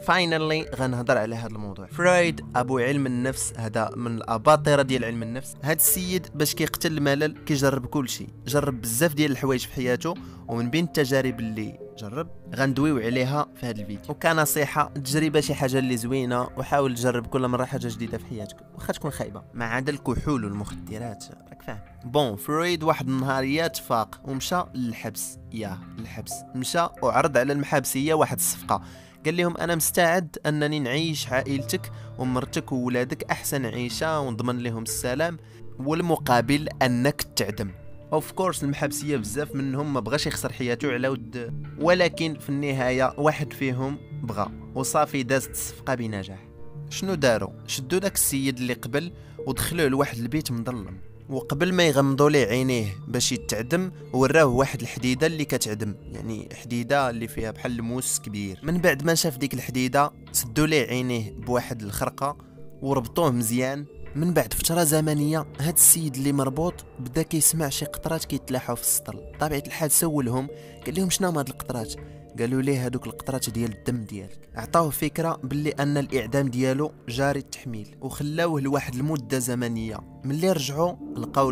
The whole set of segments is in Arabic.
فاينالي غنهضر على هذا الموضوع. فرويد ابو علم النفس، هذا من الاباطره ديال علم النفس. هذا السيد باش كيقتل الملل كيجرب كل شيء، جرب بزاف ديال الحوايج في حياته، ومن بين التجارب اللي جرب غندويو عليها في هذا الفيديو. وكنصيحه تجربه شي حاجه اللي زوينه، وحاول تجرب كل مره حاجه جديده في حياتك واخا تكون خايبه، ما عدا الكحول والمخدرات راك فاهم. بون فرويد واحد النهار تفاق ومشى للحبس، الحبس مشى وعرض على المحابسيه واحد الصفقه. قال لهم انا مستعد انني نعيش عائلتك ومرتك وولادك احسن عيشه ونضمن لهم السلام، والمقابل انك تعدم. اوف كورس المحابسيه بزاف منهم ما بغاش يخسر حياته على ود، ولكن في النهايه واحد فيهم بغى وصافي دازت الصفقه بنجاح. شنو داروا؟ شدوا داك السيد اللي قبل ودخلوه لواحد البيت مظلم، وقبل ما يغمضوا ليه عينيه باش يتعدم وراوه واحد الحديده اللي كتعدم، يعني حديده اللي فيها بحال الموس كبير. من بعد ما شاف ديك الحديده سدوا ليه عينيه بواحد الخرقه وربطوه مزيان. من بعد فتره زمنيه هاد السيد اللي مربوط بدا كيسمع شي قطرات كيتلاحوا في السطل. طبيعه الحال سولهم، قال لهم شنو هما هاد القطرات؟ قالوا ليه هادوك القطرات ديال الدم ديالك. عطاوه فكره باللي ان الاعدام ديالو جاري التحميل، وخلاوه لواحد المده زمنيه. ملي رجعوا لقاو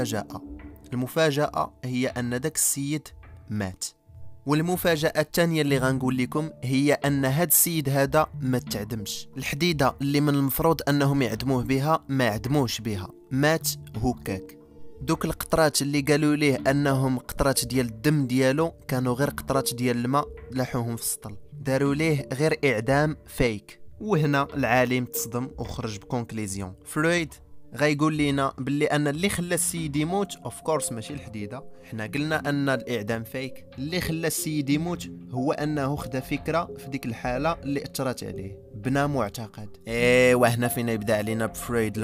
المفاجاه هي ان داك السيد مات. والمفاجاه الثانيه اللي غنقول لكم هي ان هاد السيد هذا ما تعدمش. الحديده اللي من المفروض انهم يعدموه بها ما عدموش بها، مات هكاك. دوك القطرات اللي قالوا ليه انهم قطرات ديال الدم ديالو كانوا غير قطرات ديال الماء لاحوهم في السطل، داروا ليه غير اعدام فيك. وهنا العالم تصدم وخرج بكونكليزيون. فرويد غايقول لينا باللي ان اللي خلى السيد يموت اوف كورس ماشي الحديده، حنا قلنا ان الاعدام فيك. اللي خلى السيد يموت هو انه خدا فكره في ديك الحاله اللي اثرت عليه، بنى معتقد. وهنا فين يبدا علينا بفرويد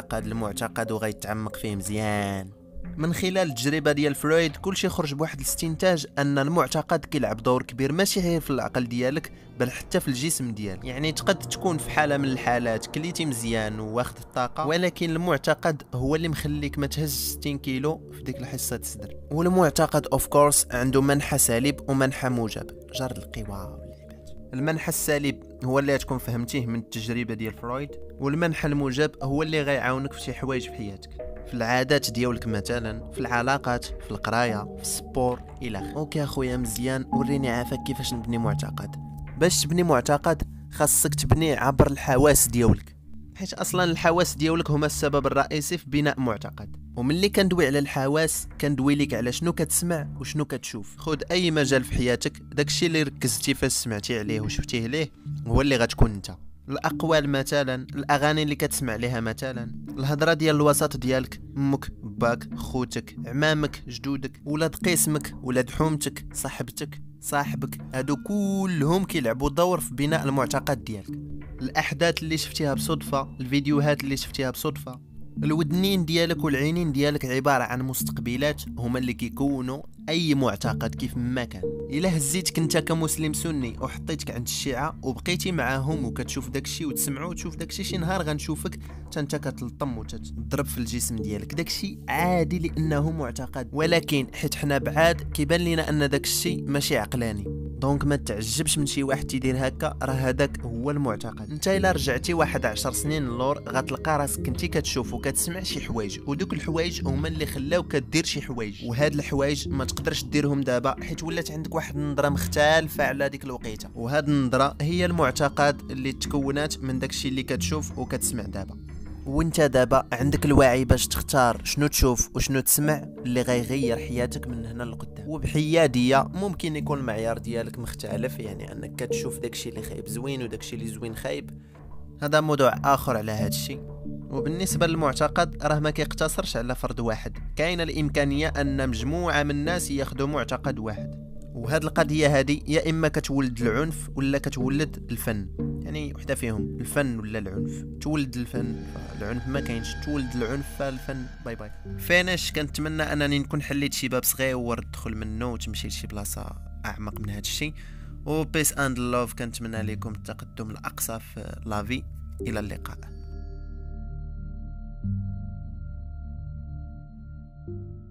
المعتقد وغيتعمق فيه مزيان. من خلال التجربه ديال فرويد كلشي خرج بواحد الاستنتاج ان المعتقد كيلعب دور كبير، ماشي غير في العقل ديالك بل حتى في الجسم ديالك. يعني تقد تكون في حاله من الحالات كليتي مزيان واخد الطاقه، ولكن المعتقد هو اللي مخليك ما تهز 60 كيلو في ديك الحصه الصدر. والمعتقد اوف كورس عنده منحى سالب ومنحى موجب، جرد القوى. المنحى السالب هو اللي تكون فهمتيه من التجربه ديال فرويد، والمنحى الموجب هو اللي غيعاونك في شي حوايج في حياتك، في العادات ديالك مثلا، في العلاقات، في القرايه، في السبور الى اخره. اوكي اخويا مزيان، وريني عافاك كيفاش نبني معتقد. باش تبني معتقد خاصك تبني عبر الحواس ديالك، حيت اصلا الحواس ديالك هما السبب الرئيسي في بناء معتقد. وملي كندوي على الحواس كندوي لك على شنو كتسمع وشنو كتشوف. خذ اي مجال في حياتك، داكشي اللي ركزتي فاش سمعتي عليه وشفتيه ليه هو اللي غتكون انت. الاقوال مثلا، الاغاني اللي كتسمع ليها مثلا، الهضره ديال الوسط ديالك، امك، باك، خوتك، عمامك، جدودك، ولاد قسمك، ولاد حومتك، صاحبتك، صاحبك، هادو كلهم كيلعبوا دور في بناء المعتقد ديالك. الاحداث اللي شفتيها بصدفه، الفيديوهات اللي شفتيها بصدفه، الودنين ديالك والعينين ديالك عباره عن مستقبلات هما اللي كيكونوا اي معتقد كيف ما كان. الا هزيتك انت كمسلم سني وحطيتك عند الشيعه وبقيتي معاهم وكتشوف داكشي وتسمعوا وتشوف داكشي، شي نهار غنشوفك حتى انت كتلطم وتضرب في الجسم ديالك. داكشي عادي لانه معتقد، ولكن حيت حنا بعاد كيبان لينا ان داكشي ماشي عقلاني. دونك ما تعجبش من شي واحد تيدير هكا، راه هذاك هو المعتقد. انت الا رجعتي واحد 10 سنين للور غتلقى راسك كنتي كتشوف وكتسمع شي حوايج، ودوك الحوايج هما اللي خلاوك كدير شي حوايج، وهاد الحوايج ما تقدرش ديرهم دابا حيت ولات عندك واحد النظره مختلفه على ديك الوقيته. وهاد النظره هي المعتقد اللي تكونات من داكشي اللي كتشوف وكتسمع دابا. وانت دابا عندك الوعي باش تختار شنو تشوف وشنو تسمع اللي غيغير حياتك من هنا لقدام. وبحياديه ممكن يكون المعيار ديالك مختلف، يعني انك كتشوف داكشي اللي خايب زوين وداكشي اللي زوين خايب، هذا موضوع اخر على هادشي. وبالنسبه للمعتقد راه ما كيقتصرش على فرد واحد، كاينه الامكانيه ان مجموعه من الناس ياخذوا معتقد واحد. وهاد القضيه هادي يا اما كتولد العنف ولا كتولد الفن، يعني وحده فيهم، الفن ولا العنف. تولد الفن العنف ما كاينش، تولد العنف فالفن باي باي. فيناش كنتمنى انني نكون حليت شي باب صغير تدخل منه وتمشي لشي بلاصه اعمق من هذا الشيء. وبيس اند لوف، كنتمنى لكم التقدم الاقصى في لافي. الى اللقاء.